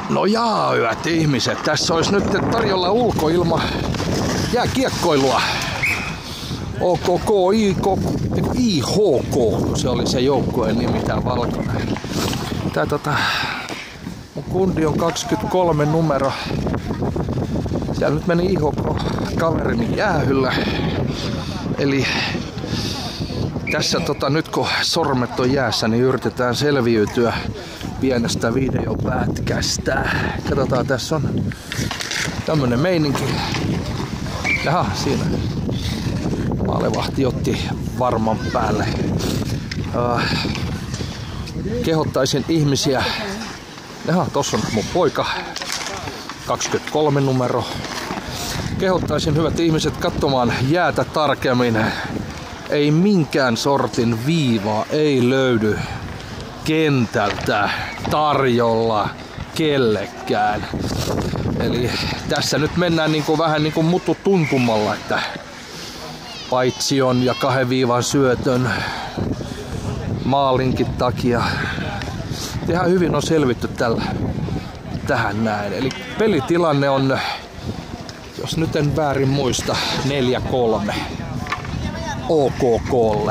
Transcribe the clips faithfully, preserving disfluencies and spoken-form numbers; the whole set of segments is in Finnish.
No jaa, hyvät ihmiset, tässä olisi nyt tarjolla ulkoilma jääkiekkoilua. O K K, I H K, se oli se joukkueen nimi, tää valkoinen. Tää tota, mun kundi on kaksikymmentäkolme numero. Siellä nyt meni I H K-kaverini jäähyllä. Eli tässä tota, nyt kun sormet on jäässä, niin yritetään selviytyä pienestä videopätkästä. Katsotaan, tässä on tämmönen meininki. Jaha, siinä maalevahti otti varman päälle. Uh, kehottaisin ihmisiä. Jaha, tossa on mun poika. kaksikymmentäkolme numero. Kehottaisin hyvät ihmiset katsomaan jäätä tarkemmin. Ei minkään sortin viivaa ei löydy kentältä tarjolla kellekään. Eli tässä nyt mennään niinku vähän niinku mutu tuntumalla, että paitsion ja kahden viivan syötön maalinkin takia ihan hyvin on selvitty tällä tähän näin. Eli pelitilanne on, jos nyt en väärin muista, neljä kolme O K K:lle.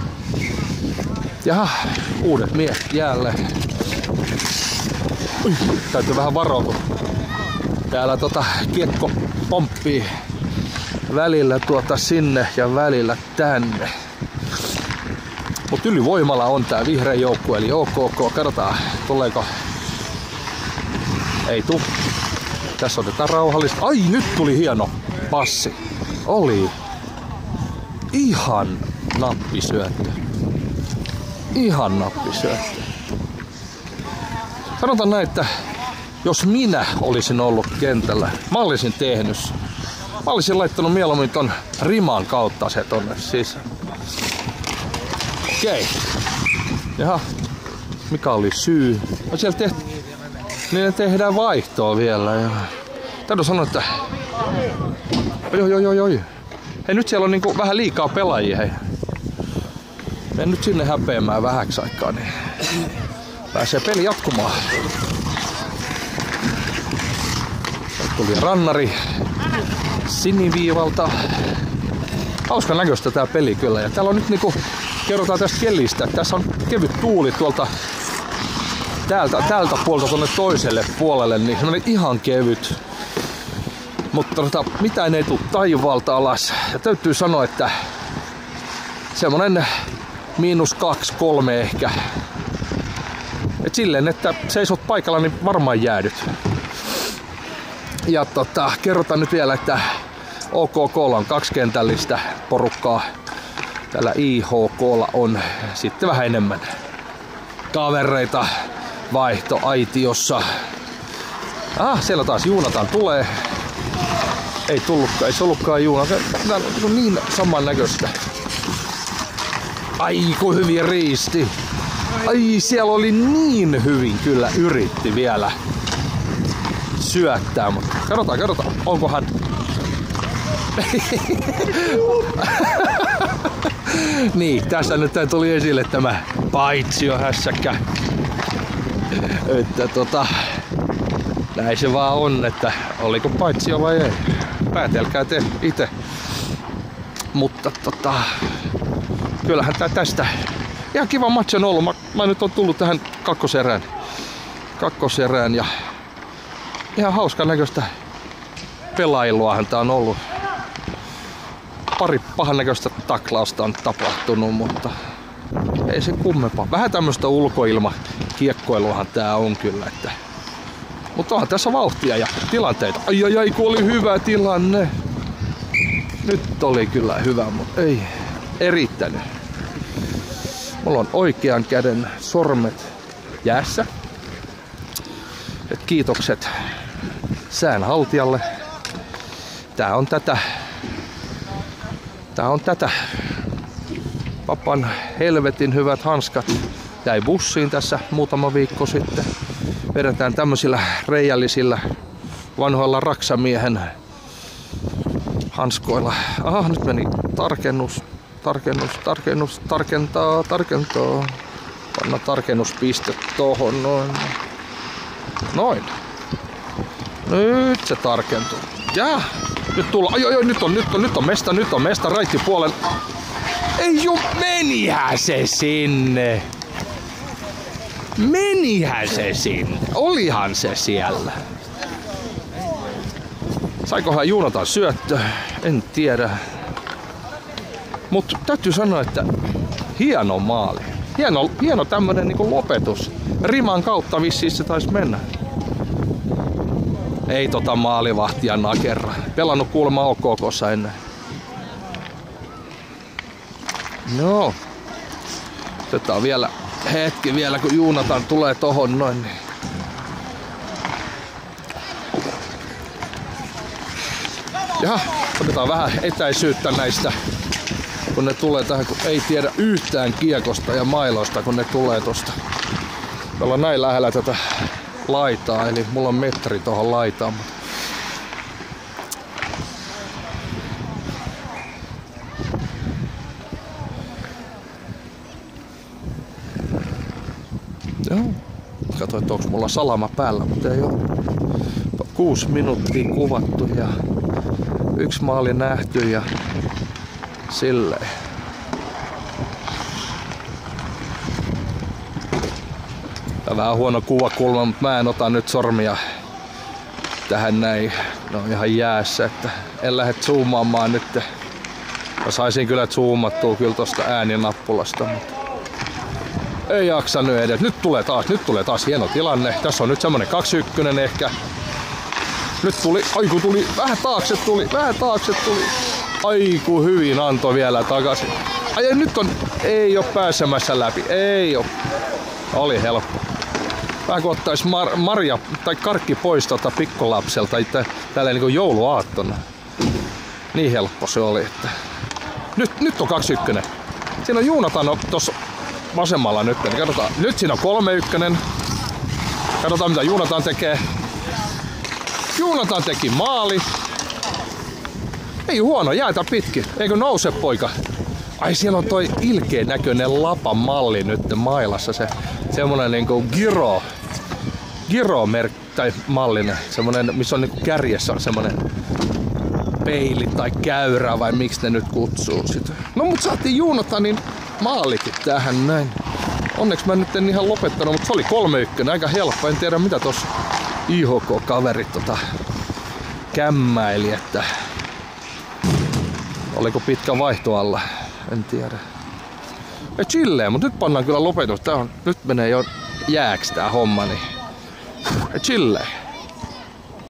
Jaha, uudet miehet jäälle. Ui, täytyy vähän varoa. Täällä tota kiekko pomppii välillä tuota sinne ja välillä tänne. Mut ylivoimalla on tää vihreä joukkue eli O K K. Katsotaan, tuleeko. Ei tuu. Tässä otetaan rauhallista. Ai, nyt tuli hieno passi. Oli ihan nappisyöttö. Ihan nappisyöttö. Sanotaan näin, että jos minä olisin ollut kentällä, mä olisin tehnyt. Mä olisin laittanut mieluummin ton riman kautta se tonne sisään. Okei. Jaha. Mikä oli syy? No siellä tehty. Niin tehdään vaihtoa vielä. Ja täytyy sanoa, että Oi, oi, oi, oi. Hei, nyt siellä on niinku vähän liikaa pelaajia, hei. Menen nyt sinne häpeämään vähäksi aikaa, niin pääsee peli jatkumaan. Tuli rannari siniviivalta. Hauskan näköistä tää peli kyllä. Ja täällä on nyt niinku, kerrotaan tästä kelistä, että tässä on kevyt tuuli tuolta täältä, täältä puolta tuonne toiselle puolelle, niin semmonen ihan kevyt. Mutta tota, mitään ei tule taivaalta alas. Ja täytyy sanoa, että semmonen miinus kaksi, kolme ehkä. Et silleen, että seisot paikalla, niin varmaan jäädyt. Ja tota, kerrotaan nyt vielä, että O K K:lla on kaksikentällistä porukkaa. Täällä I H K:lla on sitten vähän enemmän kavereita vaihtoaitiossa. Ah, siellä taas Juunatan tulee. Ei tullutkaan, ei se ollutkaan Juuna. Tää on niin saman näköistä. Ai, kun hyvin riisti. Ai, siellä oli niin hyvin kyllä yritti vielä syöttää, mutta katsotaan, katsotaan, onkohan. Niin, tässä nyt tuli esille tämä paitsiohässäkkä. Että tota, näin se vaan on, että oliko paitsio vai ei. Päätelkää te itse. Mutta tota, kyllähän tää tästä ihan kiva match on ollut. Mä, mä nyt on tullut tähän kakkoserään. Kakkoserään ja ihan hauskan näköistä pelailuahan tää on ollut. Pari pahan näköistä taklausta on tapahtunut, mutta ei se kummempaa. Vähän tämmöstä ulkoilma kiekkoiluahan tää on kyllä, että. Mutta onhan tässä vauhtia ja tilanteita. Ai ai ai, kun oli hyvä tilanne. Nyt oli kyllä hyvä, mutta ei erittänyt. Mulla on oikean käden sormet jäässä. Et kiitokset säänhaltijalle. Tää on tätä. Tää on tätä. Papan helvetin hyvät hanskat jäi bussiin tässä muutama viikko sitten. Vedetään tämmöisillä reijällisillä vanhoilla raksamiehen hanskoilla. Aha, nyt meni tarkennus, tarkennus, tarkennus, tarkentaa, tarkentaa. Panna tarkennuspiste tohon noin. Noin. Nyt se tarkentuu. Ja nyt tulla. Ai, ai, nyt on, nyt on, nyt on mesta, nyt on mesta raitti puolen. Ei ju, menihän se sinne. Menihän se sinne. Olihan se siellä. Saikohan Joonatan syöttö? En tiedä. Mutta täytyy sanoa, että hieno maali. Hieno, hieno tämmönen niinku lopetus. Riman kautta vissiin se taisi mennä. Ei tota maalivahtia nakerra. Pelannut kuulemma O K K:ssa ennen. No. Otetaan vielä hetki vielä, kun Joonatan tulee tohon noin. Niin. Ja otetaan vähän etäisyyttä näistä, kun ne tulee tähän, kun ei tiedä yhtään kiekosta ja mailoista, kun ne tulee tosta. Me ollaan näin lähellä tätä laitaa, eli mulla on metri tohon laitaan. Joo. Katsoin, että onko mulla salama päällä, mutta ei oo. Kuusi minuuttia kuvattu ja yksi maali nähty ja silleen. Tää vähän huono kuvakulma, mutta mä en ota nyt sormia tähän näin. Ne on ihan jäässä, että en lähde zoomaamaan nyt. Mä saisin kyllä zoomattua kyllä tosta ääninappulasta, mutta ei jaksa nyt edes. Nyt tulee taas, nyt tulee taas hieno tilanne. Tässä on nyt semmonen kaksi yksi ehkä. Nyt tuli, aiku tuli, vähän taakse tuli, vähän taakse tuli. Aiku hyvin antoi vielä takaisin. Ai nyt on, ei oo pääsemässä läpi, ei oo. Oli helppo. Vähän kun ottais mar, marja tai karkki pois tota pikkulapselta, tälleen niinku jouluaattona. Niin helppo se oli, että nyt, nyt on kaksi yksi. Siinä on Joonatan on tossa vasemmalla nyt. Katsotaan, nyt siinä on kolme yksi. Katsotaan mitä Joonatan tekee. Joonatan teki maali. Ei huono, jäätä pitkin. Eikö nouse poika? Ai siellä on toi ilkeän näköinen lapan malli nyt mailassa. Se semmonen niinku gyro. Gyro merk tai mallinen. Semmonen missä on niinku kärjessä on semmonen peili tai käyrä vai miksi ne nyt kutsuu sitä. No mut saatiin Joonatanin maalikin tähän näin. Onneksi mä nyt en ihan lopettanut, mutta se oli kolme yksi. Aika helppo. En tiedä mitä tossa I H K-kaverit tota kämmäili, että oliko pitkä vaihto alla, en tiedä. Ja chilleen, mutta nyt pannaan kyllä lopetus. Tää on, nyt menee jo jääks tää homma, niin chilleen.